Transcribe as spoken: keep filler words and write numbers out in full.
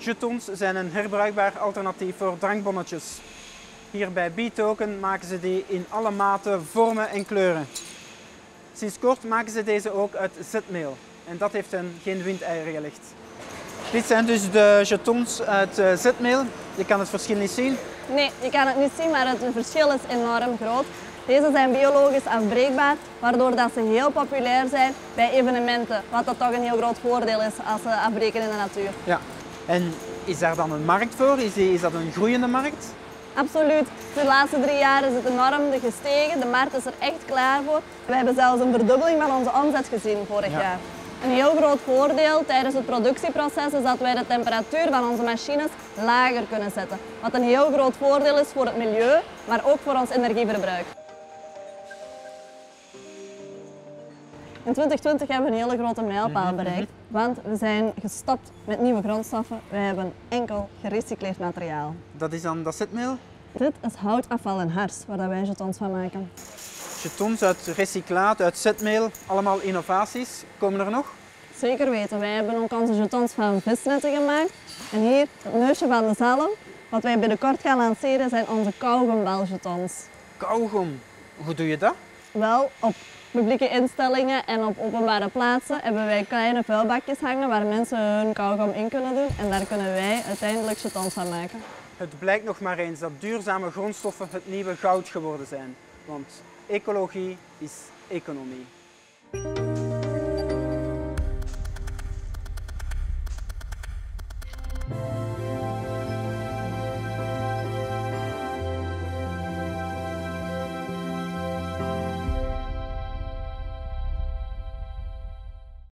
Jetons zijn een herbruikbaar alternatief voor drankbonnetjes. Hier bij B-Token maken ze die in alle maten, vormen en kleuren. Sinds kort maken ze deze ook uit zetmeel en dat heeft hen geen windeieren gelegd. Dit zijn dus de jetons uit uh, zetmeel. Je kan het verschil niet zien. Nee, je kan het niet zien, maar het verschil is enorm groot. Deze zijn biologisch afbreekbaar, waardoor dat ze heel populair zijn bij evenementen. Wat dat toch een heel groot voordeel is als ze afbreken in de natuur. Ja. En is daar dan een markt voor? Is, die, is dat een groeiende markt? Absoluut. De laatste drie jaar is het enorm gestegen. De markt is er echt klaar voor. We hebben zelfs een verdubbeling van onze omzet gezien vorig ja. jaar. Een heel groot voordeel tijdens het productieproces is dat wij de temperatuur van onze machines lager kunnen zetten. Wat een heel groot voordeel is voor het milieu, maar ook voor ons energieverbruik. In twintig twintig hebben we een hele grote mijlpaal bereikt, want we zijn gestopt met nieuwe grondstoffen. Wij hebben enkel gerecycleerd materiaal. Dat is dan dat zetmeel? Dit is houtafval en hars, waar wij jetons van maken. Jetons uit recyclaat, uit zetmeel, allemaal innovaties. Komen er nog? Zeker weten. Wij hebben ook onze jetons van visnetten gemaakt. En hier, het neusje van de zalm. Wat wij binnenkort gaan lanceren zijn onze kauwgombaljetons. Kauwgom, hoe doe je dat? Wel, op publieke instellingen en op openbare plaatsen hebben wij kleine vuilbakjes hangen waar mensen hun kauwgom in kunnen doen. En daar kunnen wij uiteindelijk jetons van maken. Het blijkt nog maar eens dat duurzame grondstoffen het nieuwe goud geworden zijn. Want ecologie is economie.